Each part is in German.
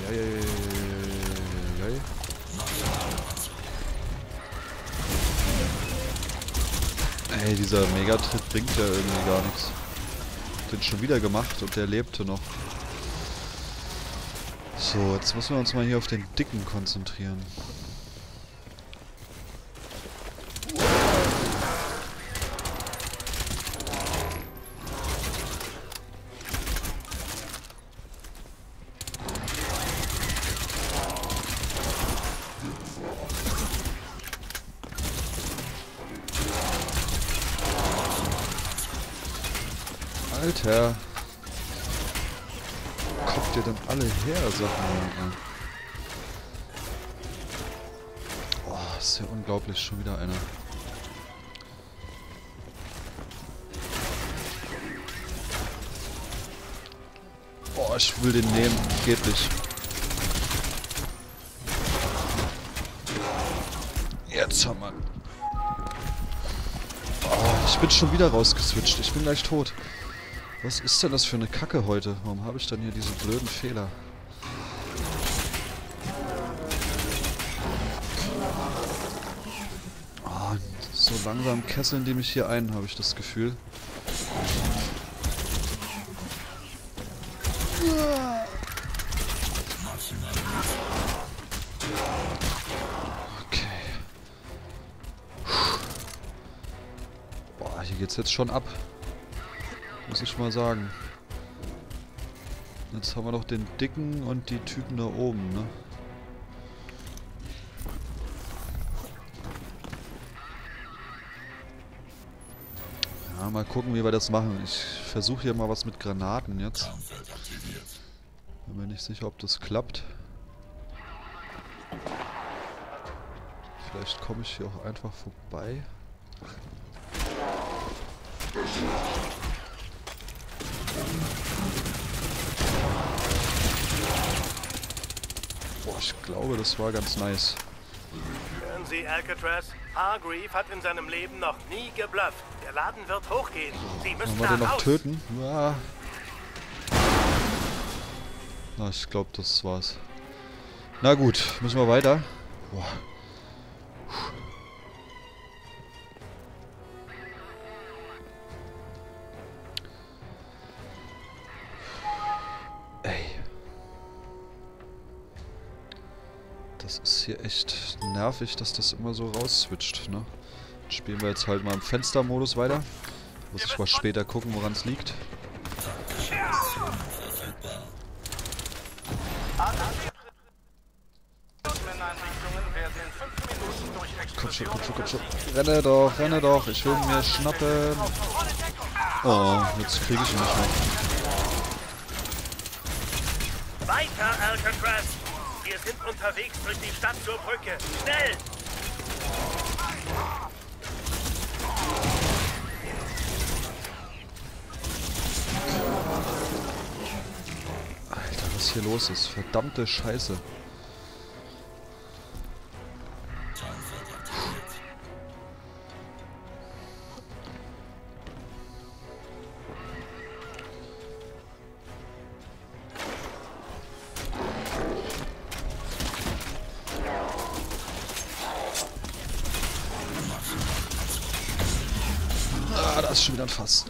Ey, dieser Megatritt bringt ja irgendwie gar nichts. Den schon wieder gemacht und der lebte noch. So, jetzt müssen wir uns mal hier auf den Dicken konzentrieren. Alter. Wo kommt ihr denn alle her, Sachen? Oh, ist ja unglaublich, schon wieder einer. Oh, ich will den nehmen, geht nicht. Jetzt haben wir. Oh, ich bin schon wieder rausgeswitcht, ich bin gleich tot. Was ist denn das für eine Kacke heute? Warum habe ich dann hier diese blöden Fehler? Oh, so langsam kesseln die mich hier ein, habe ich das Gefühl. Okay. Boah, hier geht's jetzt schon ab. Muss ich mal sagen. Jetzt haben wir noch den Dicken und die Typen da oben, ne? Ja, mal gucken, wie wir das machen. Ich versuche hier mal was mit Granaten jetzt. Bin mir nicht sicher, ob das klappt. Vielleicht komme ich hier auch einfach vorbei. Boah, ich glaube, das war ganz nice. Hören Sie, Alcatraz? Hargreave hat in seinem Leben noch nie geblufft. Der Laden wird hochgehen. Sie müssen Wollen wir den da noch raus. töten? Ja. Na, ich glaube, das war's. Na gut, müssen wir weiter. Boah. Das ist hier echt nervig, dass das immer so rausswitcht, ne? Dann spielen wir jetzt halt mal im Fenstermodus weiter. Muss ich mal später gucken, woran es liegt. Komm schon, komm schon, komm schon. Renne doch, ich will ihn mir schnappen. Oh, jetzt kriege ich ihn nicht mehr. Weiter, Alcatraz! Wir sind unterwegs durch die Stadt zur Brücke. Schnell! Alter, was hier los ist. Verdammte Scheiße. Ah, da ist schon wieder ein Fass.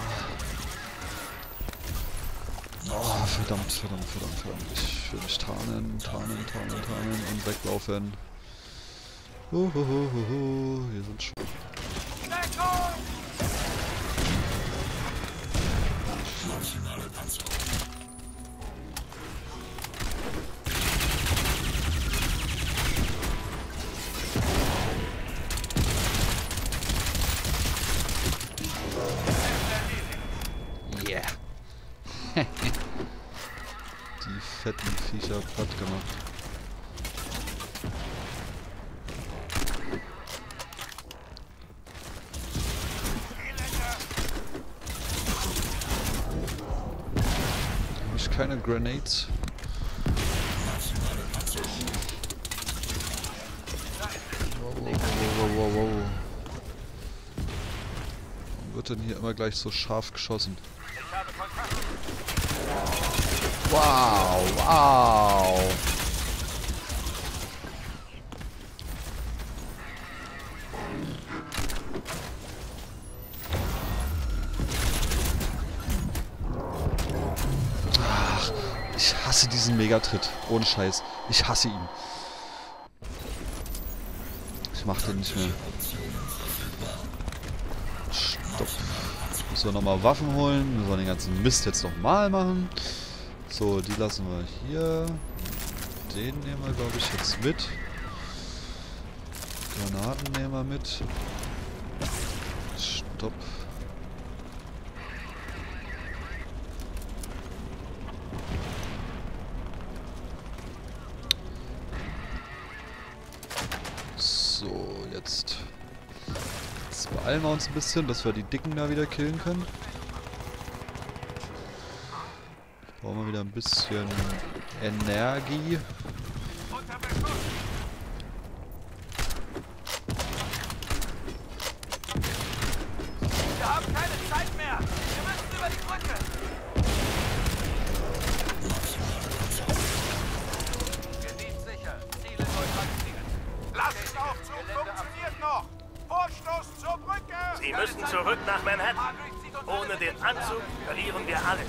Oh, verdammt. Ich will mich tarnen und weglaufen. Hier sind schon. Yeah. Die fetten Viecher platt gemacht. Habe ich keine Grenades? Wow. Warum wird denn hier immer gleich so scharf geschossen? Wow. hasse diesen Megatritt. Ohne Scheiß. Ich hasse ihn. Ich mach den nicht mehr. Stopp. Jetzt müssen wir nochmal Waffen holen. Müssen wir den ganzen Mist jetzt nochmal machen. So, die lassen wir hier. Den nehmen wir, glaube ich, jetzt mit. Granaten nehmen wir mit. Stopp. So, jetzt beeilen wir uns ein bisschen, dass wir die Dicken da wieder killen können. Brauchen wir wieder ein bisschen Energie. Wir haben keine Zeit mehr. Wir müssen über die Brücke. Gebiet sicher. Ziele neutralisiert. Lastenaufzug funktioniert noch. Vorstoß zur Brücke. Sie müssen zurück nach Manhattan. Ohne den Anzug verlieren wir alles.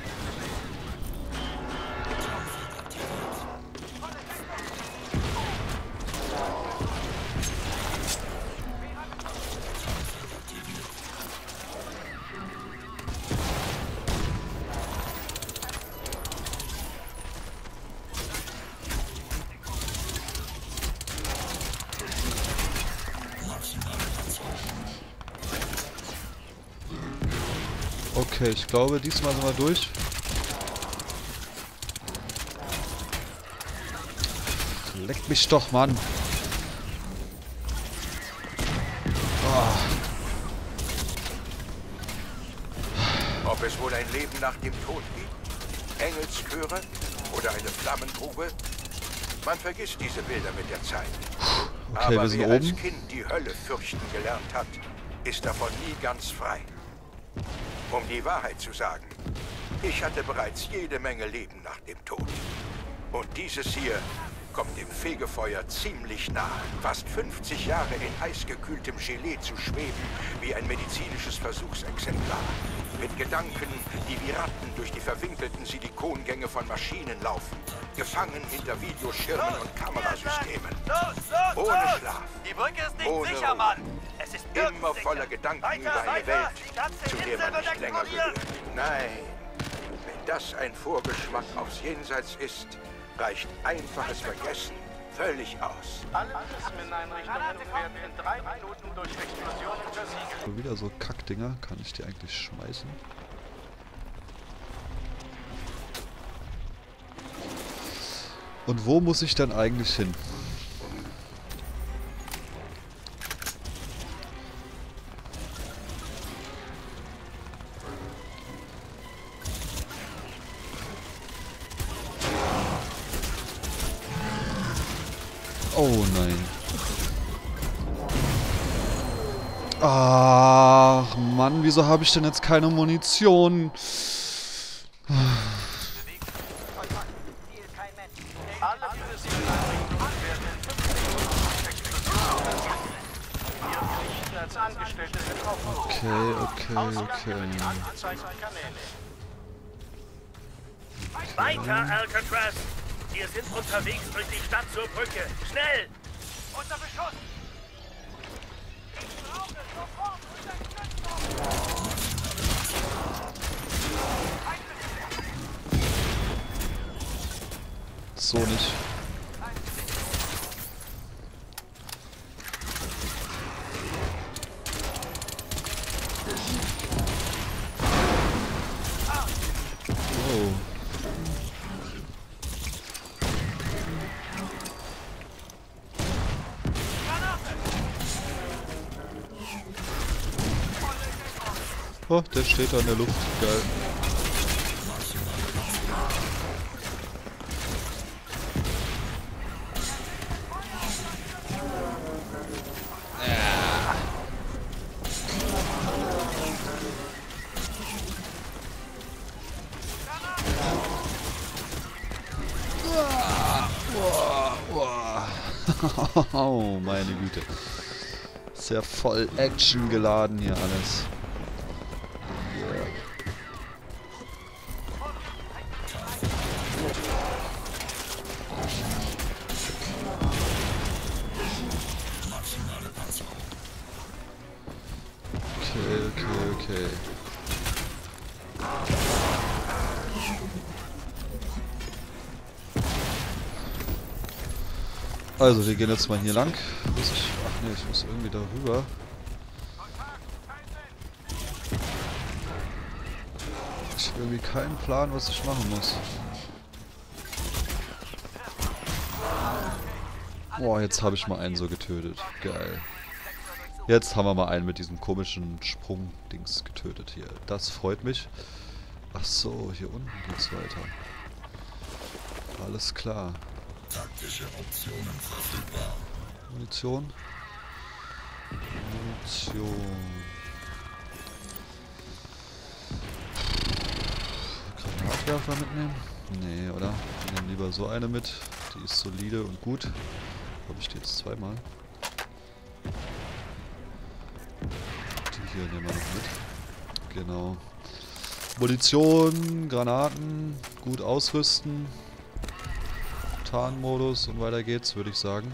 Okay, ich glaube, diesmal sind wir durch. Leck mich doch, Mann. Oh. Ob es wohl ein Leben nach dem Tod gibt? Engelschöre oder eine Flammengrube? Man vergisst diese Bilder mit der Zeit. Okay, aber wir sind wer oben. als Kind die Hölle fürchten gelernt hat, ist davon nie ganz frei. Um die Wahrheit zu sagen, ich hatte bereits jede Menge Leben nach dem Tod. Und dieses hier kommt dem Fegefeuer ziemlich nah. Fast 50 Jahre in eisgekühltem Gelee zu schweben, wie ein medizinisches Versuchsexemplar. Mit Gedanken, die wie Ratten durch die verwinkelten Silikongänge von Maschinen laufen. Gefangen hinter Videoschirmen und Kamerasystemen. Los! Ohne Schlaf. Die Brücke ist nicht Ohne sicher, Ruhe. Mann! Es ist Immer voller Gedanken über eine Welt, zu der man nicht länger gehört. Nein, wenn das ein Vorgeschmack aufs Jenseits ist, reicht einfaches Vergessen völlig aus. Alle Prismeneinrichtungen werden in 3 Minuten durch Explosionen versiegelt. So, wieder so Kackdinger. Kann ich die eigentlich schmeißen? Und wo muss ich dann eigentlich hin? Oh nein. Ach Mann, wieso habe ich denn jetzt keine Munition? Alle Prismeneinrichtungen werden in 15 Minuten durch Explosionen versiegelt. Wir berichten als Angestellte sind auf Okay. Ausgang über die angezeigten Kanäle. Weiter, Alcatraz! Wir sind unterwegs durch die Stadt zur Brücke. Schnell! Unter Beschuss! Ich brauche sofort Unterstützung! So nicht. Oh. Oh, der steht da in der Luft. Geil. Oh, meine Güte. Ist ja voll Action geladen hier alles. Yeah. Also, wir gehen jetzt mal hier lang. Ach ne, ich muss irgendwie da rüber. Ich habe irgendwie keinen Plan, was ich machen muss. Boah, jetzt habe ich mal einen so getötet. Geil. Jetzt haben wir mal einen mit diesem komischen Sprung-Dings getötet hier. Das freut mich. Ach so, hier unten geht's weiter. Alles klar. Taktische Optionen verfügbar. Munition. Granatwerfer mitnehmen? Nee, oder? Wir nehmen lieber so eine mit. Die ist solide und gut. Habe ich die jetzt zweimal? Die hier nehmen wir noch mit. Genau. Munition, Granaten, gut ausrüsten. Tarnmodus und weiter geht's, würde ich sagen.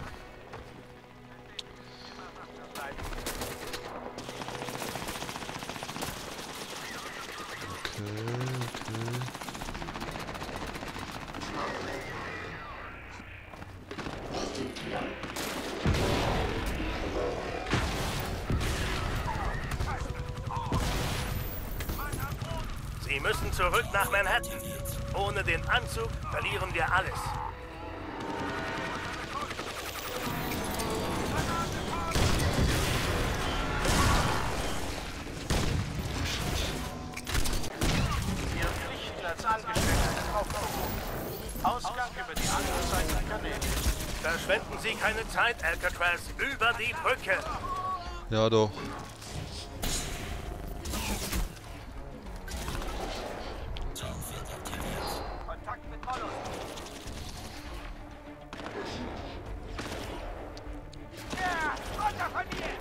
Okay. Sie müssen zurück nach Manhattan. Ohne den Anzug verlieren wir alles. Ihre Pflichten als Angestellte sind aufgehoben. Ausgang über die andere Seite der Kanäle. Verschwenden Sie keine Zeit, Alcatraz. Über die Brücke. Ja, doch. Kontakt mit Mollus. Ja, runter von mir!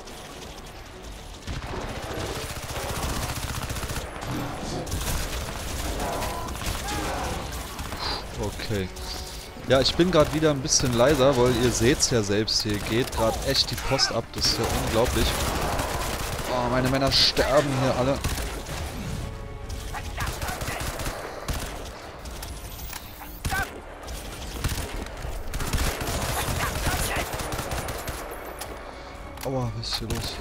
Okay. Ja, ich bin gerade wieder ein bisschen leiser, weil ihr seht's ja selbst, hier geht gerade echt die Post ab. Das ist ja unglaublich. Oh, meine Männer sterben hier alle. Aua, was ist hier los?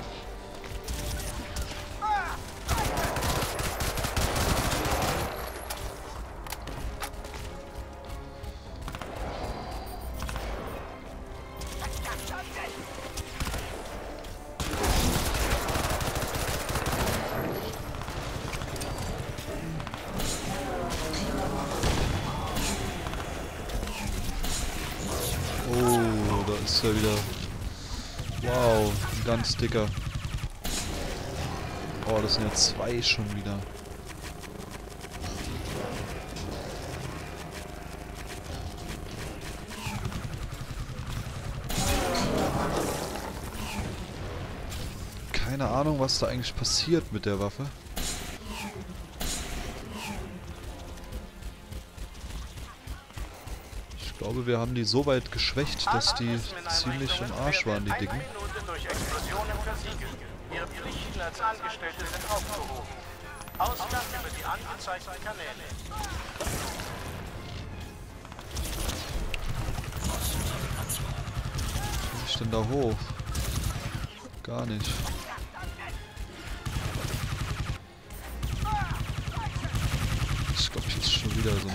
Oh, da ist er wieder. Wow, ein ganz dicker. Oh, das sind ja zwei schon wieder. Keine Ahnung, was da eigentlich passiert mit der Waffe. Ich glaube, wir haben die so weit geschwächt, dass die ziemlich im Arsch waren, die Dicken. Durch Explosionen versiegelt. Ihre Pflichten als Angestellte sind aufgehoben. Ausgang über die angezeigten Kanäle. Wie komme ich denn da hoch? Gar nicht. Ich glaube, hier ist schon wieder so ein...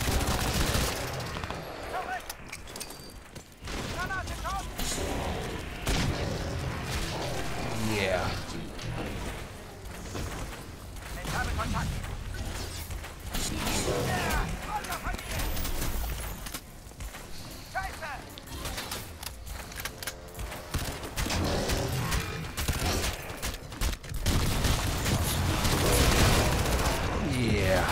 Yeah. Ich habe Kontakt. Yeah.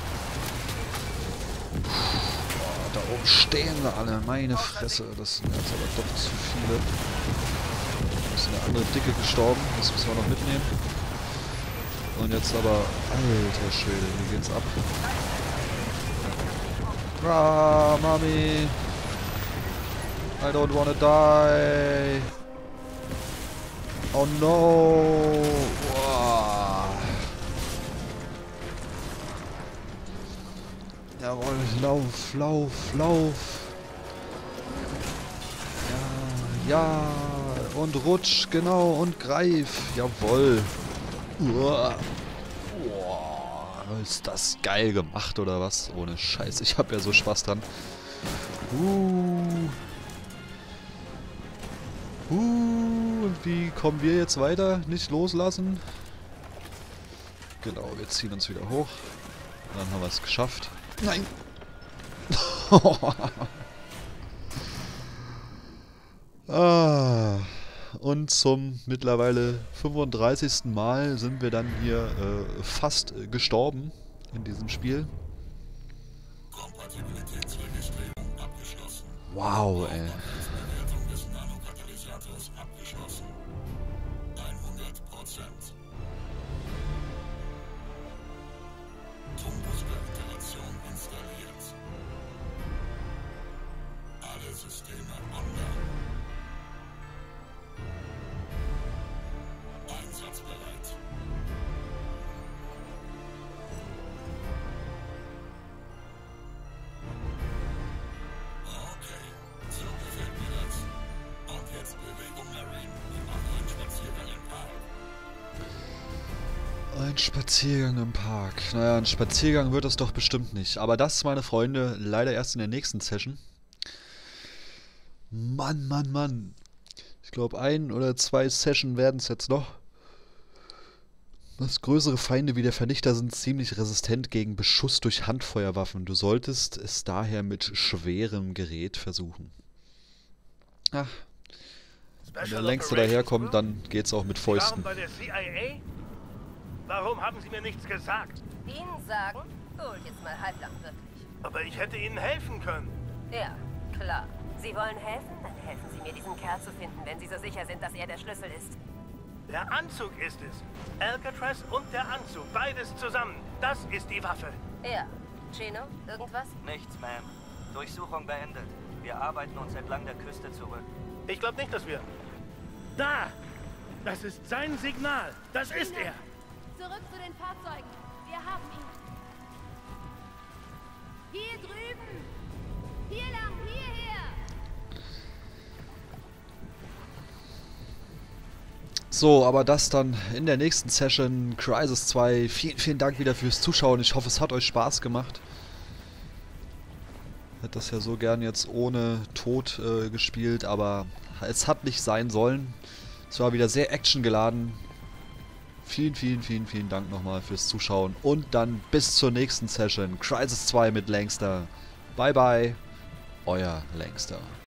Oh, da oben stehen sie alle. Meine Fresse. Das sind jetzt aber doch zu viele. Da ist eine andere Dicke gestorben. Das müssen wir noch mitnehmen. Und jetzt aber... Alter Schwede, hier geht's ab. Ah, Mami. I don't wanna die. Oh no. Wow. Jawohl, lauf, lauf, lauf. Ja, und rutsch, genau, und greif. Jawohl. Uah. Boah, ist das geil gemacht, oder was? Ohne Scheiß, ich hab ja so Spaß dran. Und wie kommen wir jetzt weiter? Nicht loslassen. Genau, wir ziehen uns wieder hoch. Dann haben wir es geschafft. Nein! Und zum mittlerweile 35. Mal sind wir dann hier fast gestorben in diesem Spiel. Kompatibilitätsregistrierung abgeschlossen. Wow, ey. Bewertung des Nanokatalysators abgeschlossen. 100%. Tumbus-Iteration installiert. Alle Systeme online. Einsatzbereit. Okay, so gefällt mir das. Und jetzt Bewegung, Marine. Wir machen einen Spaziergang im Park. Ein Spaziergang im Park. Naja, ein Spaziergang wird es doch bestimmt nicht. Aber das, meine Freunde, leider erst in der nächsten Session. Mann, Mann, Mann. Ich glaube, 1 oder 2 Sessions werden es jetzt noch. Was größere Feinde wie der Vernichter sind ziemlich resistent gegen Beschuss durch Handfeuerwaffen. Du solltest es daher mit schwerem Gerät versuchen. Ach, wenn der Längste daherkommt, dann geht's auch mit Sie waren Fäusten. bei der CIA? Warum haben Sie mir nichts gesagt? Ihnen sagen? Gut, jetzt mal halblang wirklich. Aber ich hätte Ihnen helfen können. Ja, klar. Sie wollen helfen? Dann helfen Sie mir, diesen Kerl zu finden, wenn Sie so sicher sind, dass er der Schlüssel ist. Der Anzug ist es. Alcatraz und der Anzug, beides zusammen. Das ist die Waffe. Ja. Chino, irgendwas? Nichts, Ma'am. Durchsuchung beendet. Wir arbeiten uns entlang der Küste zurück. Ich glaube nicht, dass wir... Da! Das ist sein Signal. Das ist er. Zurück zu den Fahrzeugen. Wir haben ihn. Hier drüben. Hier lang, hierher. So, aber das dann in der nächsten Session, Crysis 2. Vielen, vielen Dank wieder fürs Zuschauen. Ich hoffe, es hat euch Spaß gemacht. Ich hätte das ja so gern jetzt ohne Tod gespielt, aber es hat nicht sein sollen. Es war wieder sehr actiongeladen. Vielen, vielen, vielen, vielen Dank nochmal fürs Zuschauen. Und dann bis zur nächsten Session. Crysis 2 mit Langster. Bye, bye. Euer Langster.